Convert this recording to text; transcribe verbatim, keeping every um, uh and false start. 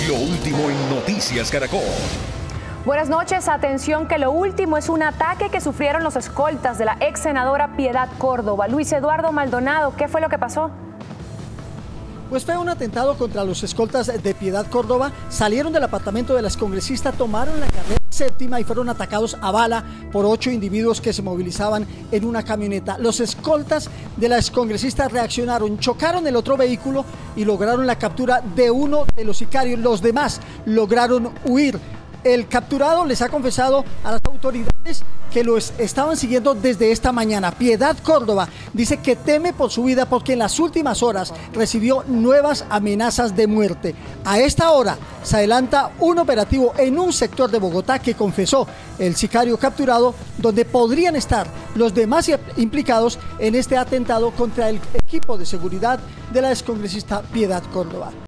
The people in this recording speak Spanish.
Lo último en Noticias Caracol. Buenas noches, atención que lo último es un ataque que sufrieron los escoltas de la ex senadora Piedad Córdoba. Luis Eduardo Maldonado, ¿qué fue lo que pasó? Pues fue un atentado contra los escoltas de Piedad Córdoba. Salieron del apartamento de la excongresista, tomaron la carrera séptima y fueron atacados a bala por ocho individuos que se movilizaban en una camioneta. Los escoltas de la excongresista reaccionaron, chocaron el otro vehículo y lograron la captura de uno de los sicarios. Los demás lograron huir. El capturado les ha confesado a las autoridades que los estaban siguiendo desde esta mañana. Piedad Córdoba dice que teme por su vida porque en las últimas horas recibió nuevas amenazas de muerte. A esta hora se adelanta un operativo en un sector de Bogotá que confesó el sicario capturado, donde podrían estar los demás implicados en este atentado contra el equipo de seguridad de la excongresista Piedad Córdoba.